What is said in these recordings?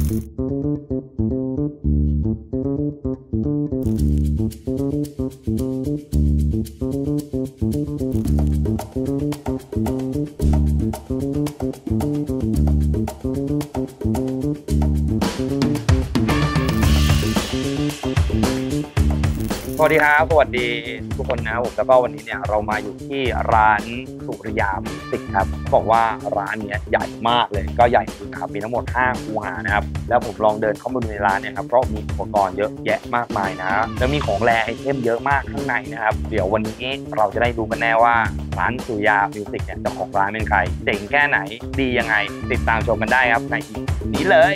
สวัสดีครับสวัสดีทุกคนนะผมแล้วก็วันนี้เนี่ยเรามาอยู่ที่ร้านสุริยามิวสิกครับบอกว่าร้านเนี้ยใหญ่มากเลยก็ใหญ่จริงครับมีทั้งหมด5คูหานะครับแล้วผมลองเดินเข้ามาดูในร้านเนี่ยครับเพราะมีอุปกรณ์เยอะแยะมากมายนะแล้วมีของแรไอเทมเยอะมากข้างในนะครับเดี๋ยววันนี้เราจะได้ดูกันแน่ว่าร้านสุริยามิวสิกเนี่ยเจ้าของร้านเป็นใครเจ๋งแค่ไหนดียังไงติดตามชมกันได้ครับในนี้เลย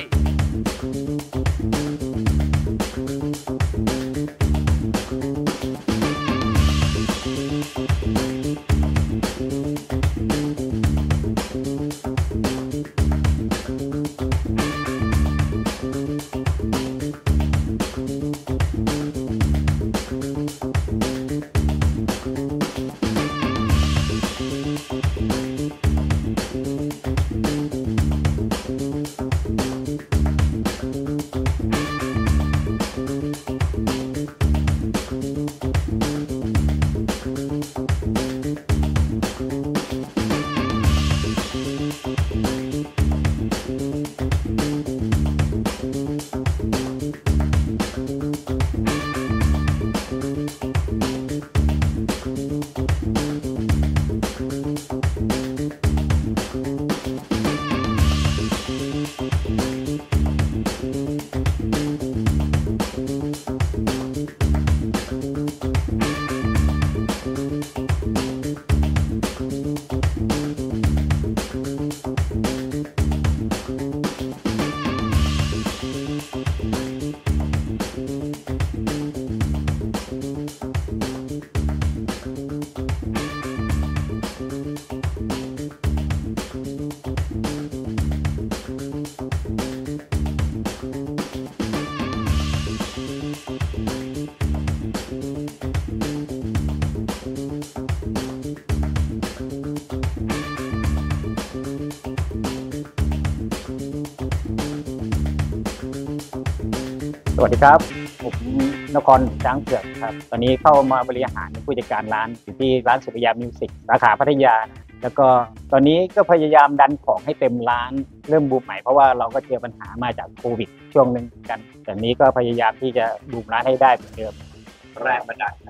สวัสดีครับผมนครช้างเผือกครับตอนนี้เข้ามาบริหารเป็นผู้จัดการร้านอยู่ที่ร้านสุริยามิวสิกสาขาพัทยาแล้วก็ตอนนี้ก็พยายามดันของให้เต็มร้านเริ่มบูมใหม่เพราะว่าเราก็เจอปัญหามาจากโควิดช่วงหนึ่งกันแต่นี้ก็พยายามที่จะบูมร้านให้ได้เหมือนเดิมแรงบันดาลใจ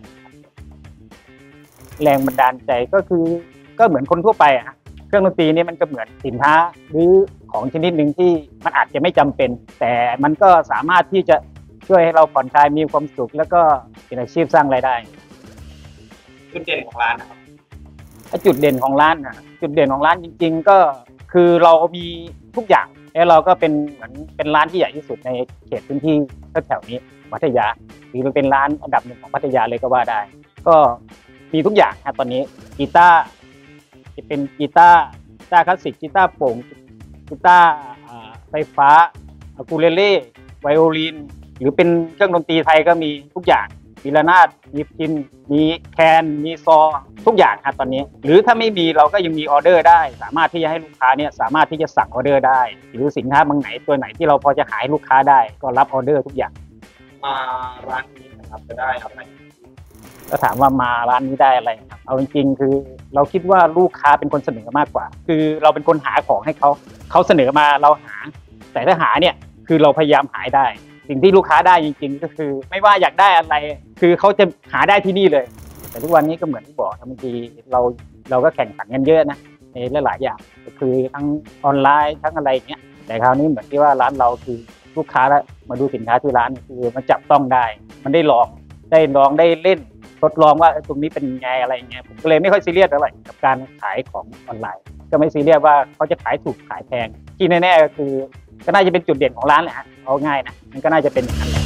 ก็คือก็เหมือนคนทั่วไปอะเครื่องดนตรีนี่มันก็เหมือนสินค้าหรือของชนิดหนึ่งที่มันอาจจะไม่จำเป็นแต่มันก็สามารถที่จะช่วยให้เราผ่อนคลายมีความสุขแล้วก็เป็นอาชีพสร้างรายได้จุดเด่นของร้านนะครับจุดเด่นของร้านจริงๆก็คือเรามีทุกอย่างแล้วเราก็เป็นเหมือนเป็นร้านที่ใหญ่ที่สุดในเขตพื้นที่แถวนี้พัทยาหรือเป็นร้านอันดับหนึ่งของพัทยาเลยก็ว่าได้ก็มีทุกอย่างครับตอนนี้กีตาร์จะเป็นกีตาร์คลาสสิกกีตาร์โปร่งกีตาร์ไฟฟ้าอะคูเลเล่ไวโอลินหรือเป็นเครื่องดนตรีไทยก็มีทุกอย่างมีระนาดมีพิณมีแคนมีซอทุกอย่างครับตอนนี้หรือถ้าไม่มีเราก็ยังมีออเดอร์ได้สามารถที่จะให้ลูกค้าเนี่ยสามารถที่จะสั่งออเดอร์ได้หรือสินค้าบางไหนตัวไหนที่เราพอจะขายลูกค้าได้ก็รับออเดอร์ทุกอย่างมาร้านนี้นะครับจะได้อะไรก็ถามว่ามาร้านนี้ได้อะไรครับเอาจริงๆคือเราคิดว่าลูกค้าเป็นคนเสนอมากกว่าคือเราเป็นคนหาของให้เขาเสนอมาเราหาแต่ถ้าหาเนี่ยคือเราพยายามหาได้สิ่งที่ลูกค้าได้จริงๆก็คือไม่ว่าอยากได้อะไรคือเขาจะหาได้ที่นี่เลยแต่ทุกวันนี้ก็เหมือนที่บอกบางทีเราก็แข่งขันกันเยอะนะในหลายๆอย่างก็คือทั้งออนไลน์ทั้งอะไรอย่างเงี้ยแต่คราวนี้เหมือนที่ว่าร้านเราคือลูกค้ามาดูสินค้าที่ร้านคือมันจับต้องได้มันได้ลองได้เล่นทดลองว่าตรงนี้เป็นไงอะไรอย่างเงี้ยผมก็เลยไม่ค่อยซีเรียสอะไรกับการขายของออนไลน์ก็ไม่ซีเรียสว่าเขาจะขายถูกขายแพงที่แน่ๆก็คือก็น่าจะเป็นจุดเด่นของร้านแหละเอาง่ายนะมันก็น่าจะเป็นอย่างนั้นแหละ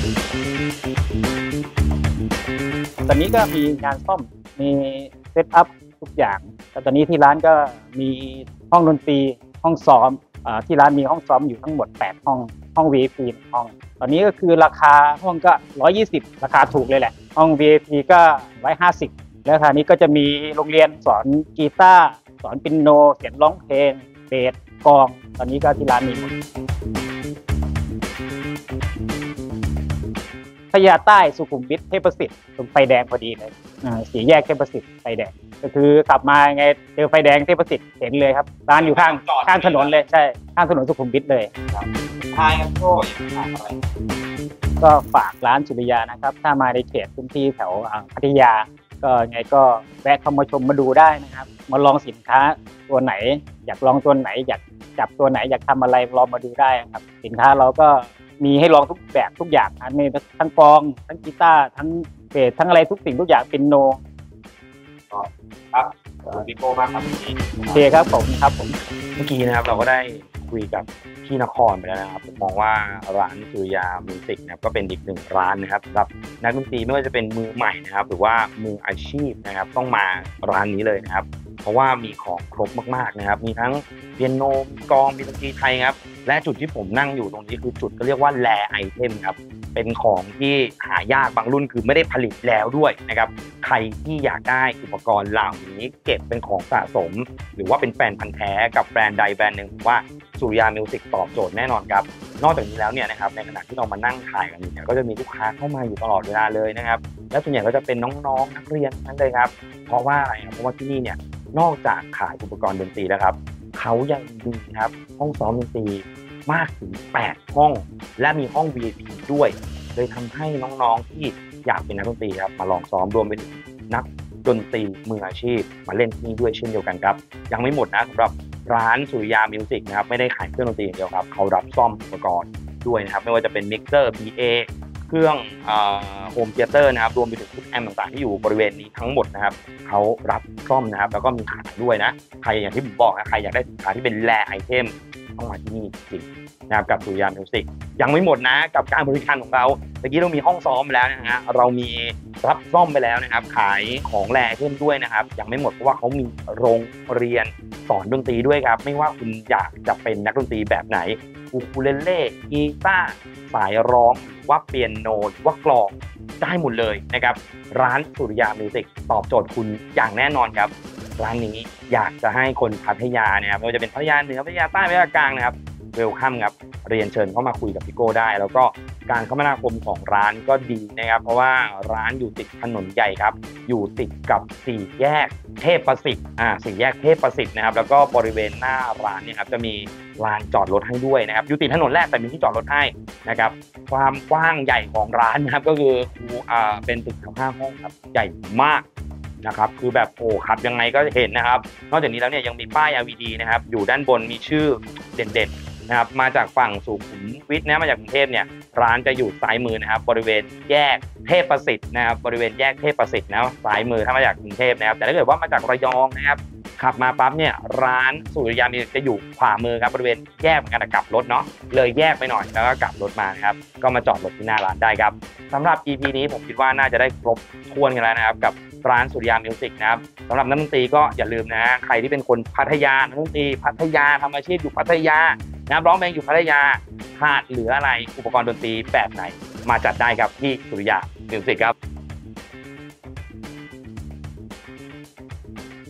ตอนนี้ก็มีงานซ่อมมีเซตอัพทุกอย่างแต่ตอนนี้ที่ร้านก็มีห้องดนตรีห้องซ้อมที่ร้านมีห้องซ้อมอยู่ทั้งหมด8ห้อง VIP ห้องตอนนี้ก็คือราคาห้องก็120ราคาถูกเลยแหละห้อง VIP ก็150แล้วคราวนี้ก็จะมีโรงเรียนสอนกีตาร์สอนปิโนเขียนร้องเพลงเบสกลองตอนนี้ก็ที่ร้านมีหมดพญาใต้สุขุมวิทเทพสิทธิ์ตรงไฟแดงพอดีเลยสี่แยกเทพสิทธิ์ไฟแดงก็คือขับมาไงเจอไฟแดงเทพสิทธิ์เห็นเลยครับร้านอยู่ข้างถนนเลยใช่ข้างถนนสุขุมวิทเลยทายครับก็อยากฝากอะไรก็ฝากร้านสุริยานะครับถ้ามาในเขตพื้นที่แถวพัทยาก็ไงก็แวะเข้ามาชมมาดูได้นะครับมาลองสินค้าตัวไหนอยากลองตัวไหนอยากจับตัวไหนอยากทำอะไรลองมาดูได้ครับสินค้าเราก็มีให้ลองทุกแบบทุกอย่างมีทั้งกลองทั้งกีตาร์ทั้งเบสทั้งอะไรทุกสิ่งทุกอย่างปินโนครับพี่โก้มากครับโอเคครับผมครับผมเมื่อกี้นะครับเราก็ได้คุยกับพี่นครไปแล้วนะครับผมมองว่าร้านสุริยามิวสิกนะครับก็เป็นอีกหนึ่งร้านนะครับสำหรับนักดนตรีไม่ว่าจะเป็นมือใหม่นะครับหรือว่ามืออาชีพนะครับต้องมาร้านนี้เลยนะครับเพราะว่ามีของครบมากๆนะครับมีทั้งเปียโนมีกลองมีดนตรีไทยครับและจุดที่ผมนั่งอยู่ตรงนี้คือจุดก็เรียกว่าแลไอเทมครับเป็นของที่หายากบางรุ่นคือไม่ได้ผลิตแล้วด้วยนะครับใครที่อยากได้อุปกรณ์เหล่านี้เก็บเป็นของสะสมหรือว่าเป็นแฟนพันธุ์แท้กับแบรนด์ใดแบรนด์หนึ่งผมว่าสุริยามิวสิกตอบโจทย์แน่นอนครับนอกจากนี้แล้วเนี่ยนะครับในขณะที่เรามานั่งถ่ายกันอยู่เนี่ยก็จะมีลูกค้าเข้ามาอยู่ตลอดเวลาเลยนะครับและส่วนใหญ่ก็จะเป็นน้องๆนักเรียนทั้งเลยครับเพราะว่าอะไรครับเพราะว่าที่นี่เนี่ยนอกจากขายอุปกรณ์ดนตรีแล้วครับเขายังมีครับห้องซ้อมดนตรีมากถึง8ห้องและมีห้อง VIP ด้วยเลยทำให้น้องๆที่อยากเป็นนักดนตรีครับมาลองซ้อมรวมไปถึงนักดนตรีมืออาชีพมาเล่นที่นี่ด้วยเช่นเดียวกันครับยังไม่หมดนะสำหรับร้านสุริยามิวสิกนะครับไม่ได้ขายเครื่องดนตรีอย่างเดียวครับเขารับซ่อมอุปกรณ์ด้วยนะครับไม่ว่าจะเป็นมิกเซอร์ PA เครื่องโฮมเธียเตอร์นะครับรวมไปถึงทุกแอมป์ต่างๆที่อยู่บริเวณนี้ทั้งหมดนะครับเขารับซ่อมนะครับแล้วก็มีขายด้วยนะใครอย่างที่ผมบอกนะใครอยากได้สินค้าที่เป็นแรไอเทมต้องมาที่นี่จริงนะครับกับสุริยามิวสิกยังไม่หมดนะกับการบริการของเราเมื่อกี้เรามีห้องซ้อมไปแล้วนะฮะเรามีรับซ่อมไปแล้วนะครับขายของแรไอเทมด้วยนะครับยังไม่หมดเพราะว่าเขามีโรงเรียนสอนดนตรีด้วยครับไม่ว่าคุณอยากจะเป็นนักดนตรีแบบไหนอูคูเลเล่กีตาร์สายร้องว่าเปียโนว่ากลองได้หมดเลยนะครับร้านสุริยามิวสิกตอบโจทย์คุณอย่างแน่นอนครับร้านนี้อยากจะให้คนพัทยาเนี่ยไม่ว่าจะเป็นพัทยาเหนือพัทยาใต้พัทยากลางนะครับเวลคัมครับเรียนเชิญเข้ามาคุยกับพี่โก้ได้แล้วก็การคมนาคมของร้านก็ดีนะครับเพราะว่าร้านอยู่ติดถนนใหญ่ครับอยู่ติดกับสี่แยกเทพประสิทธิ์สี่แยกเทพประสิทธิ์นะครับแล้วก็บริเวณหน้าร้านเนี่ยครับจะมีลานจอดรถให้ด้วยนะครับอยู่ติดถนนแรกแต่มีที่จอดรถให้นะครับความกว้างใหญ่ของร้านนะครับก็คือเป็นตึกทั้ง5ห้องครับใหญ่มากนะครับคือแบบโอ้ขับยังไงก็เห็นนะครับนอกจากนี้แล้วเนี่ยยังมีป้าย LED นะครับอยู่ด้านบนมีชื่อเด่นๆนะครับมาจากฝั่งสุขุมวิทนะมาจากกรุงเทพเนี่ยร้านจะอยู่ซ้ายมือนะครับบริเวณแยกเทพประสิทธิ์นะครับบริเวณแยกเทพประสิทธิ์นะซ้ายมือถ้ามาจากกรุงเทพนะครับแต่ถ้าเกิดว่ามาจากระยองนะครับขับมาปั๊บเนี่ยร้านสุริยามิวสิกจะอยู่ขวามือครับบริเวณแยกเหมือนกันกลับรถเนาะเลยแยกไปหน่อยแล้วก็กลับรถมานะครับก็มาจอดรถที่หน้าร้านได้ครับสำหรับ EP นี้ผมคิดว่าน่าจะได้ครบถ้วนกันแล้วนะครับกับร้านสุริยามิวสิกนะครับสำหรับนักดนตรีก็อย่าลืมนะใครที่เป็นคนพัทยานักดนตรีพัทยาทำอาชีพอยู่พัทยานะครับร้องเพลงอยู่พัทยาขาดเหลืออะไรอุปกรณ์ดนตรีแบบไหนมาจัดได้ครับที่สุริยามิวสิกครับ